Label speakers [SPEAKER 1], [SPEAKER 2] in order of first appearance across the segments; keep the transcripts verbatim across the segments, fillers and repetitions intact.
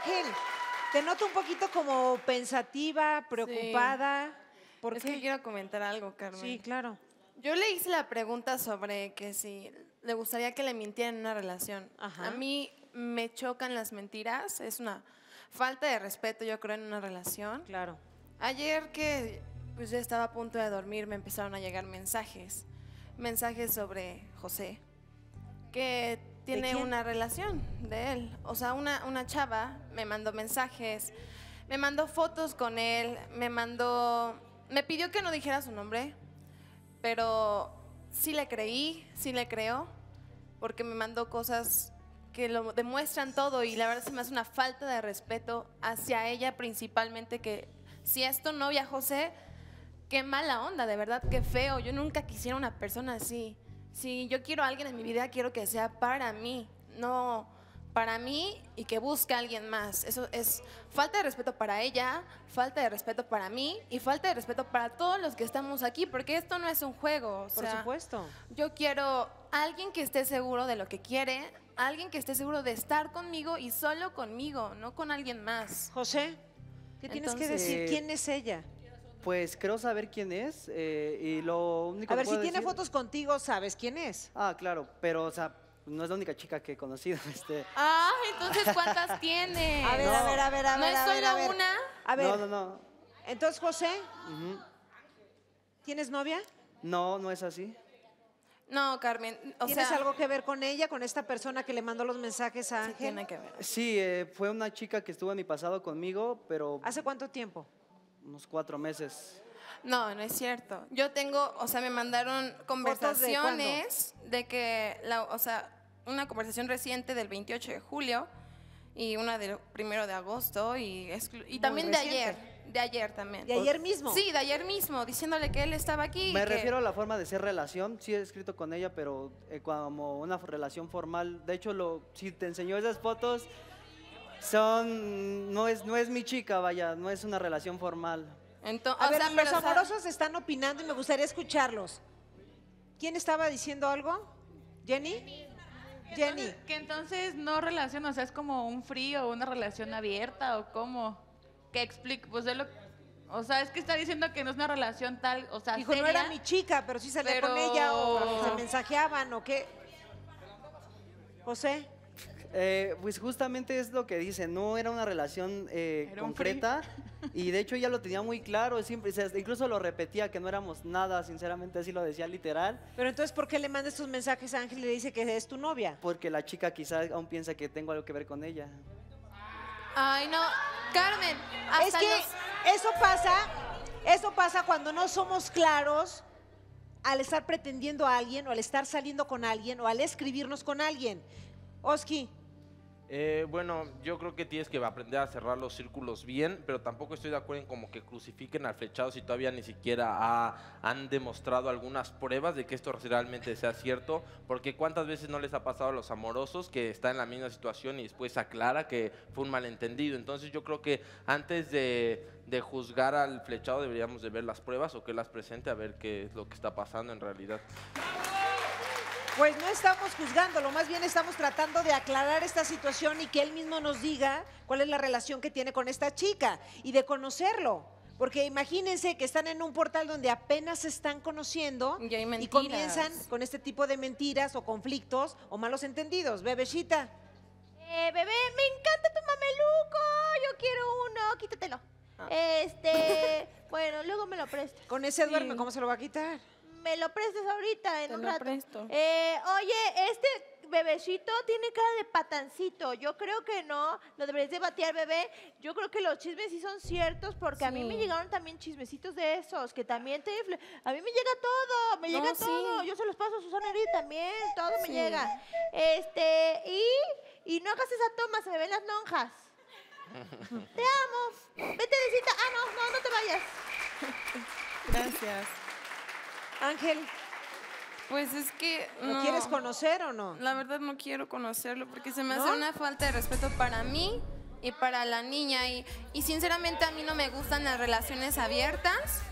[SPEAKER 1] Ángel, te noto un poquito como pensativa, preocupada.
[SPEAKER 2] Sí.
[SPEAKER 1] ¿Por
[SPEAKER 2] es
[SPEAKER 1] qué?
[SPEAKER 2] que quiero comentar algo, Carmen.
[SPEAKER 1] Sí, claro.
[SPEAKER 2] Yo le hice la pregunta sobre que si le gustaría que le mintieran en una relación.
[SPEAKER 1] Ajá.
[SPEAKER 2] A mí me chocan las mentiras, es una falta de respeto, yo creo, en una relación.
[SPEAKER 1] Claro.
[SPEAKER 2] Ayer que pues ya estaba a punto de dormir, me empezaron a llegar mensajes, mensajes sobre José, que tiene una relación de él. O sea, una, una chava me mandó mensajes, me mandó fotos con él, me mandó, me pidió que no dijera su nombre, pero sí le creí, sí le creo, porque me mandó cosas que lo demuestran todo y la verdad se me hace una falta de respeto hacia ella principalmente, que si es tu novia, José, qué mala onda, de verdad, qué feo. Yo nunca quisiera una persona así. Si yo quiero a alguien en mi vida, quiero que sea para mí, no para mí y que busque a alguien más. Eso es falta de respeto para ella, falta de respeto para mí y falta de respeto para todos los que estamos aquí, porque esto no es un juego. O
[SPEAKER 1] Por
[SPEAKER 2] sea,
[SPEAKER 1] supuesto.
[SPEAKER 2] yo quiero a alguien que esté seguro de lo que quiere, alguien que esté seguro de estar conmigo y solo conmigo, no con alguien más.
[SPEAKER 1] José, ¿qué tienes que
[SPEAKER 2] Entonces-
[SPEAKER 1] decir? ¿Quién es ella?
[SPEAKER 3] Pues creo saber quién es eh, y lo único
[SPEAKER 1] A
[SPEAKER 3] que
[SPEAKER 1] ver, si
[SPEAKER 3] puedo
[SPEAKER 1] tiene
[SPEAKER 3] decir-
[SPEAKER 1] fotos contigo, ¿sabes quién es?
[SPEAKER 3] Ah, claro, pero o sea, no es la única chica que he conocido. Este,
[SPEAKER 2] Ah, entonces ¿cuántas tiene?
[SPEAKER 1] A ver,
[SPEAKER 3] No.
[SPEAKER 1] a ver, a ver, a
[SPEAKER 2] ¿No
[SPEAKER 1] ver.
[SPEAKER 2] es
[SPEAKER 1] a ver,
[SPEAKER 2] solo
[SPEAKER 1] a ver.
[SPEAKER 2] una?
[SPEAKER 1] A ver,
[SPEAKER 3] No, no, no.
[SPEAKER 1] entonces, José,
[SPEAKER 3] Ujú.
[SPEAKER 1] ¿tienes novia?
[SPEAKER 3] No, no es así.
[SPEAKER 2] No, Carmen, o
[SPEAKER 1] ¿Tienes
[SPEAKER 2] sea,
[SPEAKER 1] algo que ver con ella, con esta persona que le mandó los mensajes a
[SPEAKER 2] sí
[SPEAKER 1] Ángel?
[SPEAKER 2] tiene que ver.
[SPEAKER 3] Sí, eh, fue una chica que estuvo en mi pasado conmigo, pero
[SPEAKER 1] ¿Hace cuánto tiempo?
[SPEAKER 3] unos cuatro meses.
[SPEAKER 2] No, no es cierto. Yo tengo, o sea, me mandaron conversaciones de, que, la, o sea, una conversación reciente del veintiocho de julio y una del primero de agosto y, exclu- y también de
[SPEAKER 1] reciente.
[SPEAKER 2] ayer, de ayer también.
[SPEAKER 1] ¿De ayer mismo?
[SPEAKER 2] Sí, de ayer mismo, diciéndole que él estaba aquí. y
[SPEAKER 3] Me
[SPEAKER 2] que-
[SPEAKER 3] refiero a la forma de ser relación. Sí he escrito con ella, pero eh, como una relación formal. De hecho, lo, si te enseñó esas fotos, son no es no es mi chica, vaya, no es una relación formal.
[SPEAKER 2] Ento-
[SPEAKER 1] A
[SPEAKER 2] o
[SPEAKER 1] ver,
[SPEAKER 2] sea,
[SPEAKER 1] los
[SPEAKER 2] pero, o sea,
[SPEAKER 1] amorosos están opinando y me gustaría escucharlos. ¿Quién estaba diciendo algo? ¿Jenny? Jenny.
[SPEAKER 4] Entonces, que entonces no relación, o sea, es como un frío, una relación abierta o cómo. Que explique, pues de lo, o sea, es que está diciendo que no es una relación tal, o sea,
[SPEAKER 1] Dijo, no
[SPEAKER 4] seria.
[SPEAKER 1] era mi chica, pero sí salía
[SPEAKER 4] pero-
[SPEAKER 1] con ella o se mensajeaban o qué. José,
[SPEAKER 3] Eh, pues justamente es lo que dice, no era una relación eh,
[SPEAKER 4] Era un
[SPEAKER 3] concreta y de hecho ya lo tenía muy claro, siempre, o sea, incluso lo repetía que no éramos nada, sinceramente así lo decía literal,
[SPEAKER 1] pero entonces, ¿por qué le mandas tus mensajes a Ángel y le dice que es tu novia?
[SPEAKER 3] porque la chica quizás aún piensa que tengo algo que ver con ella.
[SPEAKER 2] ay, no, Carmen,
[SPEAKER 1] Es
[SPEAKER 2] hasta
[SPEAKER 1] que
[SPEAKER 2] los-
[SPEAKER 1] eso pasa, eso pasa cuando no somos claros al estar pretendiendo a alguien o al estar saliendo con alguien o al escribirnos con alguien. Oski,
[SPEAKER 5] Eh, bueno, yo creo que tienes que aprender a cerrar los círculos bien, pero tampoco estoy de acuerdo en como que crucifiquen al flechado si todavía ni siquiera ha- han demostrado algunas pruebas de que esto realmente sea cierto, porque cuántas veces no les ha pasado a los amorosos que están en la misma situación y después aclara que fue un malentendido. Entonces yo creo que antes de, de juzgar al flechado deberíamos de ver las pruebas o que las presente a ver qué es lo que está pasando en realidad.
[SPEAKER 1] pues no estamos juzgándolo, más bien estamos tratando de aclarar esta situación y que él mismo nos diga cuál es la relación que tiene con esta chica y de conocerlo. Porque imagínense que están en un portal donde apenas se están conociendo
[SPEAKER 2] Y hay
[SPEAKER 1] y
[SPEAKER 2] mentiras.
[SPEAKER 1] comienzan con este tipo de mentiras o conflictos o malos entendidos. Bebecita,
[SPEAKER 6] Eh, bebé, me encanta tu mameluco. Yo quiero uno, quítatelo.
[SPEAKER 2] Ah.
[SPEAKER 6] Este, bueno, luego me lo prestas.
[SPEAKER 1] con ese
[SPEAKER 2] Sí.
[SPEAKER 1] duerme, ¿cómo se lo va a quitar?
[SPEAKER 6] Me lo prestas ahorita en
[SPEAKER 2] Te
[SPEAKER 6] un
[SPEAKER 2] lo
[SPEAKER 6] rato.
[SPEAKER 2] presto.
[SPEAKER 6] Eh, oye, este bebecito tiene cara de patancito. Yo creo que no. Lo deberías de batear, bebé. Yo creo que los chismes sí son ciertos porque a mí me
[SPEAKER 2] Sí.
[SPEAKER 6] llegaron también chismecitos de esos que también te influ- A mí me llega todo, me
[SPEAKER 2] No,
[SPEAKER 6] llega
[SPEAKER 2] sí.
[SPEAKER 6] todo. Yo se los paso a Susana Herida también, todo me
[SPEAKER 2] Sí.
[SPEAKER 6] llega. Este, y, y no hagas esa toma, se me ven las lonjas. Te amo. Vete de cita. Ah, no, no, no te vayas.
[SPEAKER 2] Gracias.
[SPEAKER 1] Ángel,
[SPEAKER 2] Pues es que
[SPEAKER 1] ¿lo
[SPEAKER 2] no.
[SPEAKER 1] quieres conocer o no?
[SPEAKER 2] La verdad no quiero conocerlo porque se me
[SPEAKER 1] ¿No?
[SPEAKER 2] hace una falta de respeto para mí y para la niña. Y, y sinceramente a mí no me gustan las relaciones abiertas.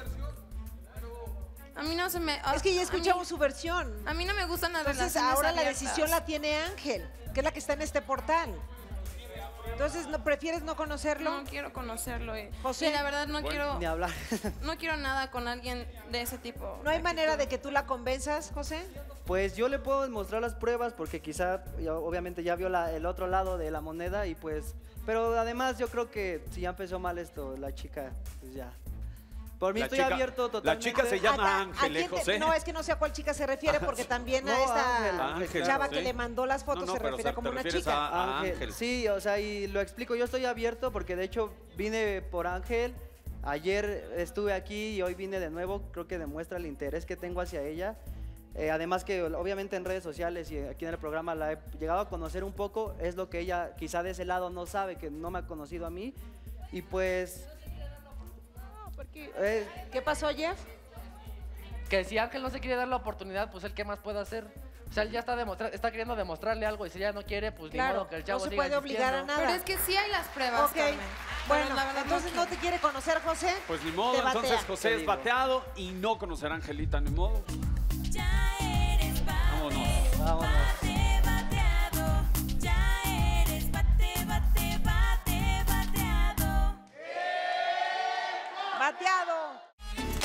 [SPEAKER 2] A mí no se me...
[SPEAKER 1] Es que ya
[SPEAKER 2] a
[SPEAKER 1] escuchamos
[SPEAKER 2] mí-
[SPEAKER 1] su versión.
[SPEAKER 2] A mí no me gustan las
[SPEAKER 1] Entonces
[SPEAKER 2] relaciones
[SPEAKER 1] ahora la
[SPEAKER 2] abiertas.
[SPEAKER 1] decisión la tiene Ángel, que es la que está en este portal. Entonces, ¿no prefieres no conocerlo?
[SPEAKER 2] No quiero conocerlo. Y,
[SPEAKER 1] José.
[SPEAKER 2] y la verdad no quiero
[SPEAKER 3] Ni hablar.
[SPEAKER 2] no quiero nada con alguien de ese tipo.
[SPEAKER 1] ¿No hay manera de que tú la convenzas, José?
[SPEAKER 3] Pues yo le puedo mostrar las pruebas porque quizá ya- obviamente ya vio la- el otro lado de la moneda y pues, pero además yo creo que si ya empezó mal esto, la chica, pues ya. Por mí
[SPEAKER 7] La
[SPEAKER 3] estoy
[SPEAKER 7] chica-
[SPEAKER 3] abierto
[SPEAKER 7] la
[SPEAKER 3] totalmente.
[SPEAKER 7] chica se llama
[SPEAKER 1] ¿A- a- a
[SPEAKER 7] Ángel, ¿eh,
[SPEAKER 1] quién te-
[SPEAKER 7] José?
[SPEAKER 1] No, es que no sé a cuál chica se refiere porque también
[SPEAKER 3] No,
[SPEAKER 1] a esta
[SPEAKER 3] Ángel,
[SPEAKER 7] Ángel,
[SPEAKER 1] chava
[SPEAKER 7] sí.
[SPEAKER 1] que le mandó las fotos
[SPEAKER 7] No, no,
[SPEAKER 1] se
[SPEAKER 7] pero,
[SPEAKER 1] refiere
[SPEAKER 7] o sea,
[SPEAKER 1] como
[SPEAKER 7] te
[SPEAKER 1] una
[SPEAKER 7] refieres
[SPEAKER 1] chica.
[SPEAKER 7] a- a
[SPEAKER 3] Ángel.
[SPEAKER 7] Ángel.
[SPEAKER 3] Sí, o sea, y lo explico, yo estoy abierto porque de hecho vine por Ángel, ayer estuve aquí y hoy vine de nuevo, creo que demuestra el interés que tengo hacia ella. Eh, además que obviamente en redes sociales y aquí en el programa la he llegado a conocer un poco, es lo que ella quizá de ese lado no sabe, que no me ha conocido a mí. Y pues... eh,
[SPEAKER 1] ¿Qué pasó, Jeff?
[SPEAKER 8] Que si Ángel no se quiere dar la oportunidad, pues él qué más puede hacer. O sea, él ya está, demostra- está queriendo demostrarle algo y si ella no quiere, pues ni
[SPEAKER 1] Claro,
[SPEAKER 8] modo que el chavo
[SPEAKER 1] no se
[SPEAKER 8] siga
[SPEAKER 1] puede obligar a
[SPEAKER 8] insistiendo.
[SPEAKER 1] nada.
[SPEAKER 2] Pero es que sí hay las pruebas,
[SPEAKER 1] Ok,
[SPEAKER 2] Carmen.
[SPEAKER 1] bueno,
[SPEAKER 2] Pero la verdad
[SPEAKER 1] entonces no
[SPEAKER 2] quiero.
[SPEAKER 1] te quiere conocer, José.
[SPEAKER 7] Pues ni modo,
[SPEAKER 1] Te
[SPEAKER 7] entonces
[SPEAKER 1] batea.
[SPEAKER 7] José
[SPEAKER 3] Te
[SPEAKER 7] es
[SPEAKER 3] digo.
[SPEAKER 7] bateado y no conocerá a Angelita, ni modo.
[SPEAKER 9] Ya eres
[SPEAKER 7] Vámonos.
[SPEAKER 9] bate,
[SPEAKER 3] Vámonos.
[SPEAKER 9] bate, bateado. Ya eres bate, bate, bate, bateado.
[SPEAKER 1] Bateado.